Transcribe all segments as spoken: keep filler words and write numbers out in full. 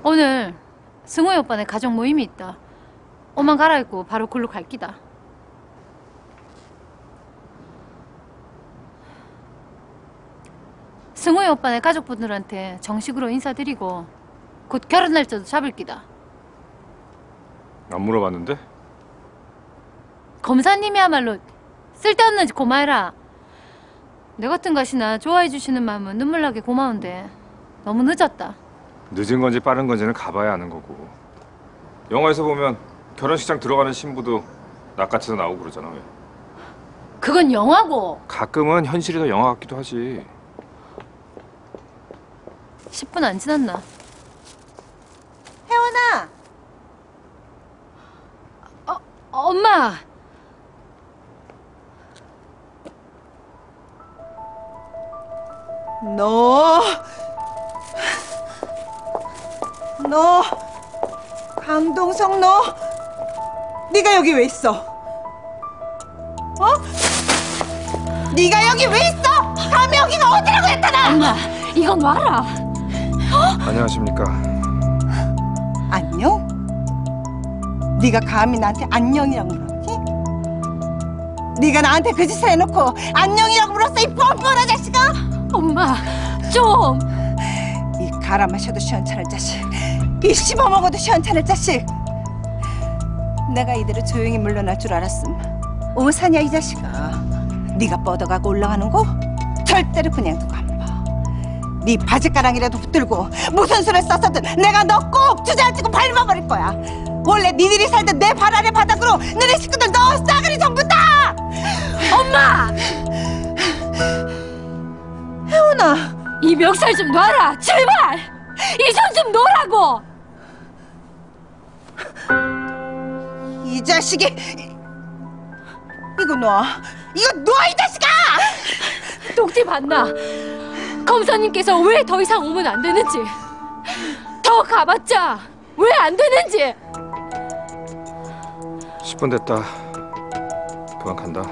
오늘 승호이 오빠네 가족 모임이 있다. 옷만 갈아입고 바로 글로 갈 기다. 승호이 오빠네 가족분들한테 정식으로 인사드리고 곧 결혼 날짜도 잡을 기다. 안 물어봤는데? 검사님이야말로 쓸데없는 짓 고마해라. 내 같은 가시나 좋아해 주시는 마음은 눈물나게 고마운데 너무 늦었다. 늦은 건지 빠른 건지는 가봐야 아는 거고. 영화에서 보면 결혼식장 들어가는 신부도 낯같이도 나오고 그러잖아. 왜? 그건 영화고. 가끔은 현실이 더 영화 같기도 하지. 십 분 안 지났나? 혜원아! 어, 엄마! 너, 너, 강동석 너, 네가 여기 왜 있어? 어? 네가 여기 왜 있어? 감히 여기가 어디라고 했잖아! 엄마, 이건 놔라. 어? 안녕하십니까. 안녕? 네가 감히 나한테 안녕이라고 물었지? 네가 나한테 그 짓을 해놓고 안녕이라고 물었어, 이 뻔뻔한 자식아! 엄마, 좀! 이 갈아 마셔도 시원찮을 자식, 이 씹어 먹어도 시원찮을 자식. 내가 이대로 조용히 물러날 줄 알았음. 오사냐 이 자식아. 네가 뻗어가고 올라가는 거 절대로 그냥 두고 안 봐. 네 바지가랑이라도 붙들고 무슨 수를 썼어든 내가 너 꼭 주저앉히고 밟아버릴 거야. 원래 니들이 살던 내 발 아래 바닥으로 너네 식구들 너 싸그리 전부 다! 엄마! 혜원아, 이 멱살 좀 놔라, 제발! 이 손 좀 놓으라고! 이 자식이, 이거 놔, 이거 놔 이 자식아! 독티 봤나? 검사님께서 왜 더 이상 오면 안 되는지, 더 가봤자 왜 안 되는지. 십 분 됐다. 그만 간다.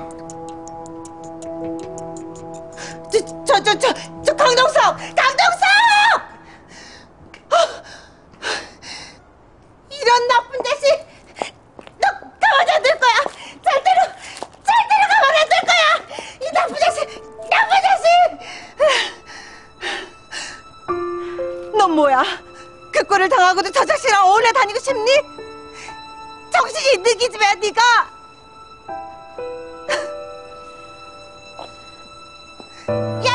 저, 저, 저, 저, 저 강동석! 강동석! 어! 이런 나쁜 자식! 너 가만 안 둘 거야! 절대로, 절대로 가만 안 둘 거야! 이 나쁜 자식! 나쁜 자식! 넌 뭐야? 그 꼴을 당하고도 저 자식이랑 어울려 다니고 싶니? 정신이 있는 기집애야, 네가! 야!